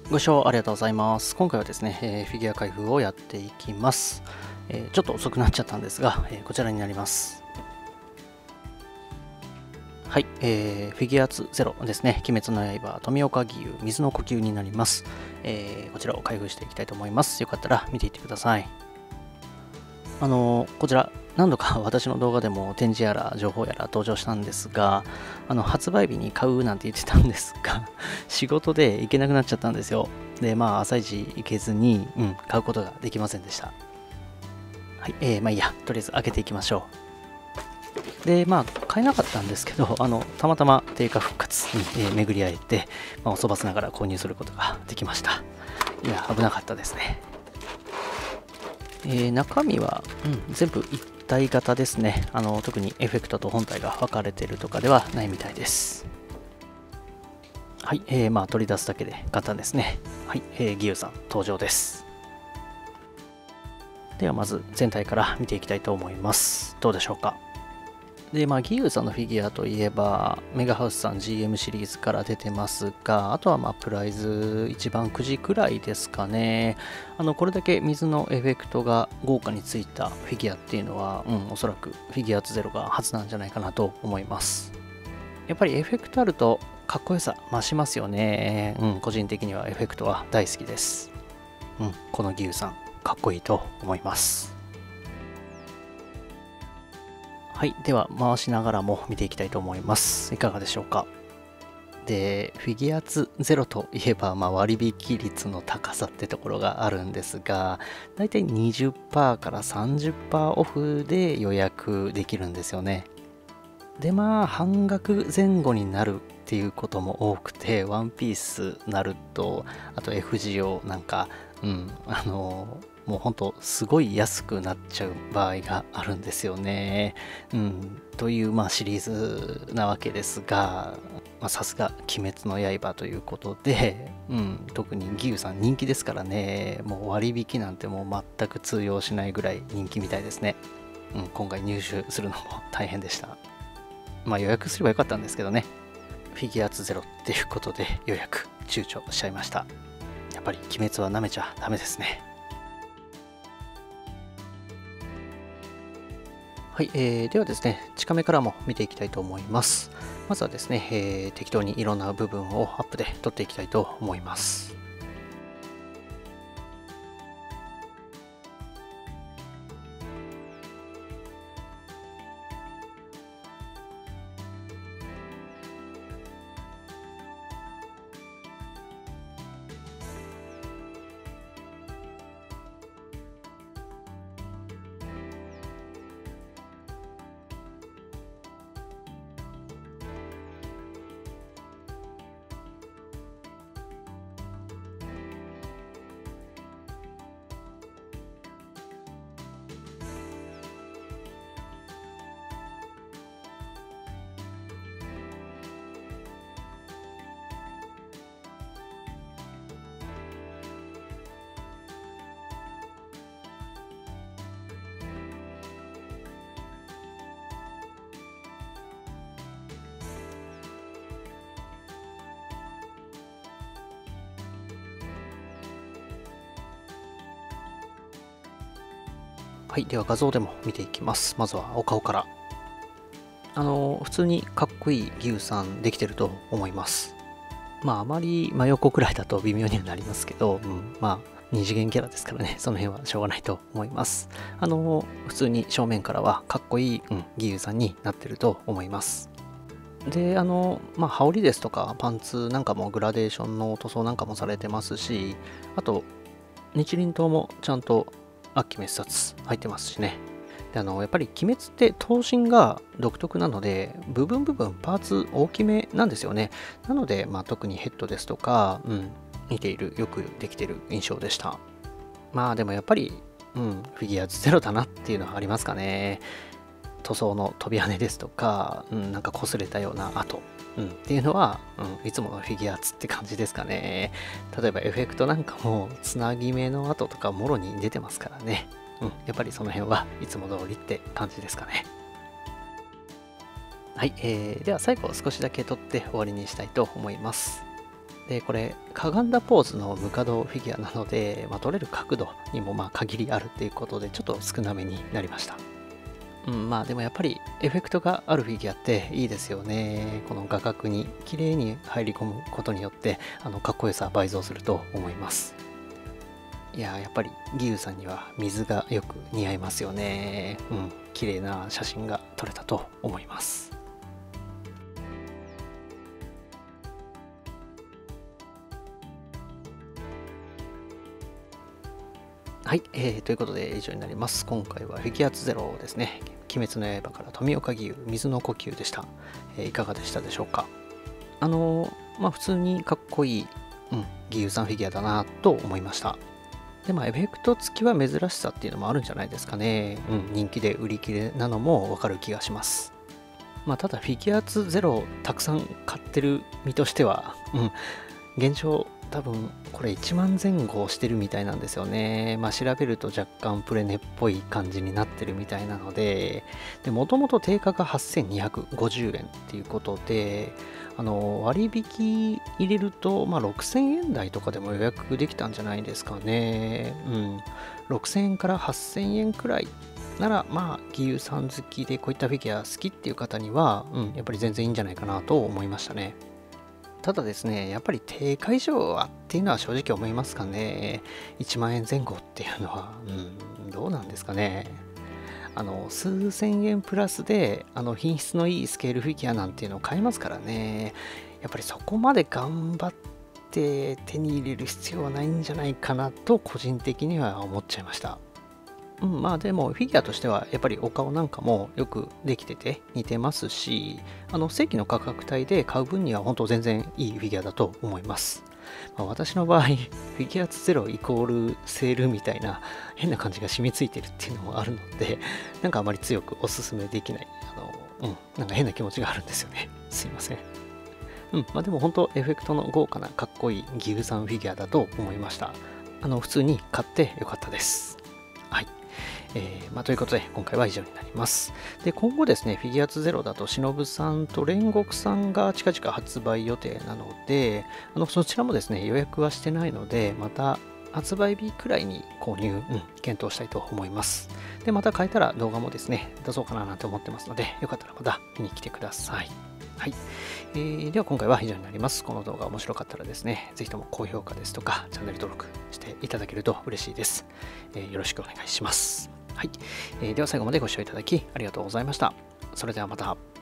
ご視聴ありがとうございます。今回はですね、フィギュア開封をやっていきます。ちょっと遅くなっちゃったんですが、こちらになります。はい、フィギュアーツゼロですね。鬼滅の刃、富岡義勇、水の呼吸になります。こちらを開封していきたいと思います。よかったら見ていってください。こちら、何度か私の動画でも展示やら情報やら登場したんですが、発売日に買うなんて言ってたんですが、仕事で行けなくなっちゃったんですよ。で、朝一行けずに、買うことができませんでした。はい、いいや、とりあえず開けていきましょう。で、買えなかったんですけど、たまたま定価復活に、巡り合えて、おそばせながら購入することができました。いや、危なかったですね。中身は、全部一体型ですね。特にエフェクトと本体が分かれているとかではないみたいです。はい、取り出すだけで簡単ですね。はい、義勇さん登場です。ではまず全体から見ていきたいと思います。どうでしょうか。で、義勇さんのフィギュアといえば、メガハウスさん GM シリーズから出てますが、あとはプライズ一番くじくらいですかね。これだけ水のエフェクトが豪華についたフィギュアっていうのは、おそらくフィギュアーツゼロが初なんじゃないかなと思います。やっぱりエフェクトあるとかっこよさ増しますよね。個人的にはエフェクトは大好きです。この義勇さん、かっこいいと思います。はい、では回しながらも見ていきたいと思います。いかがでしょうか。で、フィギュアーツゼロといえば、割引率の高さってところがあるんですが、だいたい 20% から 30% オフで予約できるんですよね。で、半額前後になるっていうことも多くて、ワンピースなると、あと FGO なんか、もうほんとすごい安くなっちゃう場合があるんですよね。というシリーズなわけですが、さすが鬼滅の刃ということで、特に義勇さん人気ですからね、もう割引なんてもう全く通用しないぐらい人気みたいですね。今回入手するのも大変でした。予約すればよかったんですけどね。フィギュアーツゼロっていうことで予約躊躇しちゃいました。やっぱり鬼滅は舐めちゃダメですね。はい、ではですね、近めからも見ていきたいと思います。まずはですね、適当にいろんな部分をアップで撮っていきたいと思います。はい、では画像でも見ていきます。まずはお顔から。普通にかっこいい義勇さんできてると思います。あまり真横くらいだと微妙にはなりますけど、二次元キャラですからね、その辺はしょうがないと思います。普通に正面からはかっこいい、義勇さんになってると思います。で、羽織ですとかパンツなんかもグラデーションの塗装なんかもされてますし、あと、日輪刀もちゃんと悪鬼滅殺入ってますしね。で、やっぱり鬼滅って頭身が独特なので、部分パーツ大きめなんですよね。なので、特にヘッドですとか、似ている、よくできている印象でした。でもやっぱり、フィギュアーズゼロだなっていうのはありますかね。塗装の飛び跳ねですとか、なんか擦れたような跡、っていうのは、いつものフィギュアーツって感じですかね。例えばエフェクトなんかもつなぎ目の跡とかもろに出てますからね。やっぱりその辺はいつも通りって感じですかね。はい、では最後少しだけ撮って終わりにしたいと思います。 で、これ、かがんだポーズのムカドフィギュアなので、撮れる角度にも限りあるっていうことで、ちょっと少なめになりました。でもやっぱりエフェクトがあるフィギュアっていいですよね。この画角に綺麗に入り込むことによって、かっこよさ倍増すると思います。いややっぱり義勇さんには水がよく似合いますよね。綺麗な写真が撮れたと思います。はい、ということで以上になります。今回はフィギュアツゼロですね。鬼滅の刃から富岡義勇、水の呼吸でした。いかがでしたでしょうか。普通にかっこいい、義勇さんフィギュアだなと思いました。で、エフェクト付きは珍しさっていうのもあるんじゃないですかね。人気で売り切れなのもわかる気がします。ただフィギュアツゼロたくさん買ってる身としては、現状多分これ1万前後してるみたいなんですよね。調べると若干プレネっぽい感じになってるみたいなので、もともと定価が8250円っていうことで、割引入れると、6000円台とかでも予約できたんじゃないですかね。6000円から8000円くらいなら、義勇さん好きでこういったフィギュア好きっていう方には、やっぱり全然いいんじゃないかなと思いましたね。ただですね、やっぱり定価以上はっていうのは正直思いますかね。1万円前後っていうのは、どうなんですかね。数千円プラスで、品質のいいスケールフィギュアなんていうのを買えますからね。やっぱりそこまで頑張って手に入れる必要はないんじゃないかなと、個人的には思っちゃいました。でもフィギュアとしてはやっぱりお顔なんかもよくできてて似てますし、正規の価格帯で買う分には本当全然いいフィギュアだと思います。私の場合、フィギュアツゼロイコールセールみたいな変な感じが染みついてるっていうのもあるので、なんかあまり強くおすすめできない、なんか変な気持ちがあるんですよね。すいません。でも本当エフェクトの豪華なかっこいい義勇さんフィギュアだと思いました。普通に買ってよかったです。はい。ということで、今回は以上になります。で、今後ですね、フィギュアツゼロだと、忍さんと煉獄さんが近々発売予定なので、そちらもですね、予約はしてないので、また発売日くらいに購入、検討したいと思います。で、また買えたら動画もですね、出そうかななんて思ってますので、よかったらまた見に来てください。はい。では今回は以上になります。この動画面白かったらですね、ぜひとも高評価ですとか、チャンネル登録していただけると嬉しいです。よろしくお願いします。はい。では最後までご視聴いただきありがとうございました。それではまた。